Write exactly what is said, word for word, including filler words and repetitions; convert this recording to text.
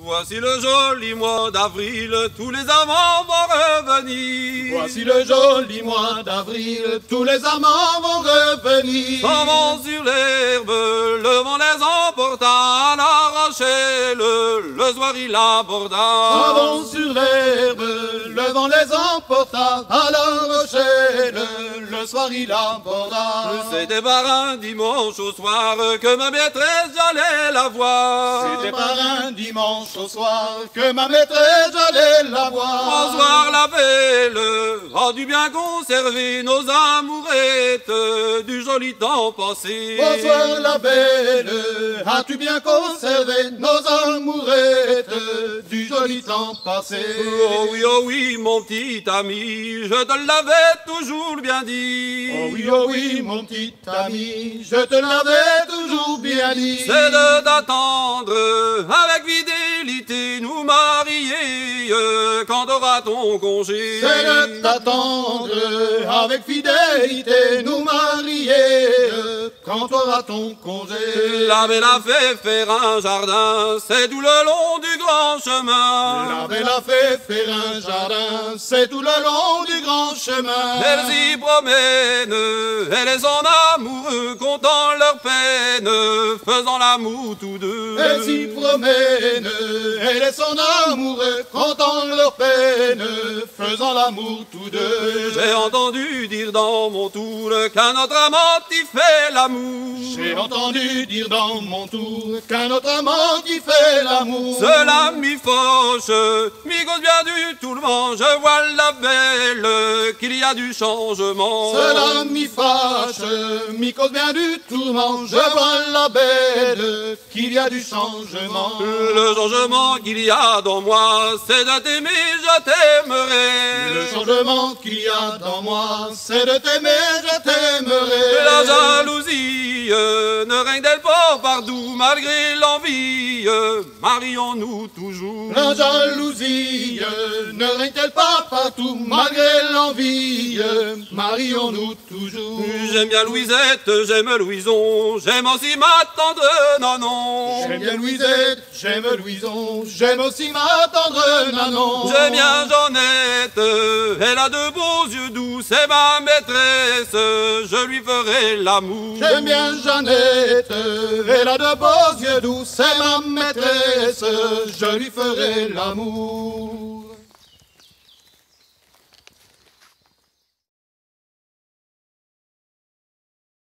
Voici le joli mois d'avril, tous les amants vont revenir. Voici le joli mois d'avril, tous les amants vont revenir. S'en vont sur l'herbe, le vent les emporta à la Rochelle, le soir il aborda. S'en vont sur l'herbe, le vent les emporta à la Rochelle, le soir il aborda. C'était par un dimanche au soir que ma maîtresse j'allais la voir. C'était par un dimanche au soir que ma maîtresse j'allais la voir. Bonsoir la belle, as-tu bien conservé nos amourettes du joli temps passé? Bonsoir la belle, as-tu bien conservé nos amourettes du joli temps passé? Oh oui, oh oui, mon petit ami, je te l'avais toujours bien dit. Oh oui, oh oui, mon petit ami, je te l'avais toujours bien dit. C'est de t'attendre avec fidélité nous marier quand aura ton congé. C'est de t'attendre avec fidélité nous marier quand aura ton congé. La belle a fait faire un jardin, c'est tout le long du grand chemin. La belle a fait faire un jardin, c'est tout le long du grand chemin. Elle s'y promène, elle et son amoureux, comptant leur peine, faisant l'amour tous deux. Elle s'y promène, elle et son amoureux, comptant leur peine, faisant l'amour tous deux. J'ai entendu dire dans mon tour qu'un autre amant y fait l'amour. J'ai entendu dire dans mon tour qu'un autre amant y fait l'amour. Cela m'y fauche, m'y cause bien du tout le monde. Je vois la belle qu'il y a du changement. Cela m'y fâche, m'y cause bien du tourment. Je vois la belle qu'il y a du changement. Le changement qu'il y a dans moi, c'est de t'aimer, je t'aimerai. Le changement qu'il y a dans moi, c'est de t'aimer, je t'aimerai. La jalousie ne règne-t-elle pas partout malgré l'envie? Marions-nous toujours. La jalousie ne règne-t-elle pas partout malgré l'envie? Marions-nous toujours. J'aime bien Louisette, j'aime Louison, j'aime aussi ma tendre Nanon. J'aime bien Louisette, j'aime Louison, j'aime aussi ma tendre Nanon. J'aime bien Jeannette, elle a de beaux yeux doux, c'est ma maîtresse, je lui ferai l'amour. J'aime bien Jeannette, elle a de beaux yeux doux, c'est ma maîtresse, je lui ferai l'amour.